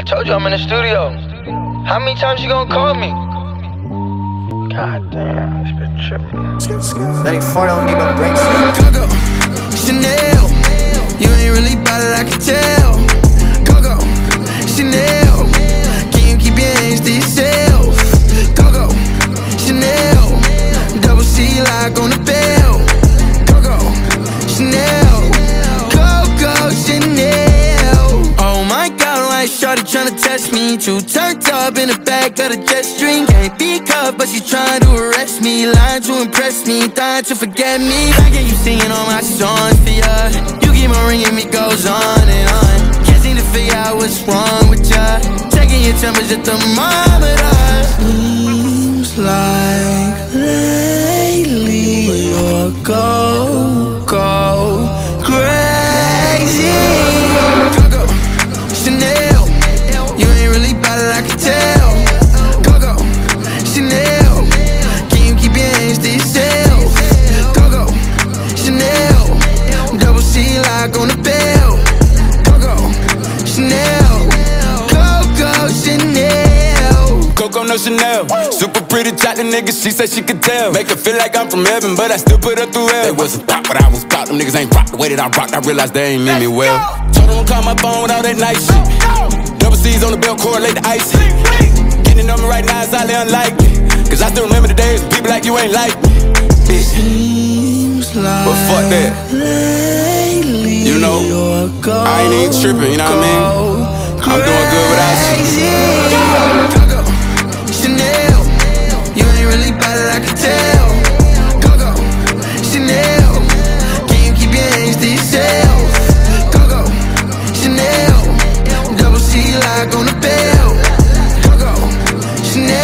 told you I'm in the studio. How many times you gonna call me? God damn, this bitch tripping. That 4 don't need no brakes. Coco, Chanel, you ain't really bout it, I can tell. Coco, Chanel, can you keep your hands to yourself? Coco, Chanel, double C lock on the bell. Coco, Chanel, Coco, Chanel. Oh my God, like shorty tryna test me. Too turned up in the back of the jet stream. Can't be cuffed, but she trying to arrest me. Lying to impress me, dying to forget me. I get you singing all my songs for ya. You keep on ringing me, goes on and on. Can't seem to figure out what's wrong with ya. Checking your temperature, thermometer. Seems like lately you're go crazy. Coco, Chanel, you ain't really bout it, I can tell. Coco, Chanel, can you keep your hands to yourself? Coco, Chanel, double C lock on the bell. Coco, Chanel, Coco, Chanel. Coco, no Chanel. Super pretty, chocolate nigga, she said she could tell. Make her feel like I'm from heaven, but I still put her through hell. They wasn't thought, but I was thought. Them niggas ain't rock the way that I rocked. I realized they ain't mean me well. Told them to call my phone with all that nice shit. Double C's on the belt, correlate the ice. Getting on me right now is highly unlikely. Cause I still remember the days when people like you ain't like me. Bitch. But fuck that. You know, I ain't even tripping, you know what I mean? I'm doing good without you. Coco, Chanel, you ain't really bout it, I can tell. Coco, Chanel, can you keep your hands to yourself? Coco, Chanel, double C lock on the bell. Coco, Chanel.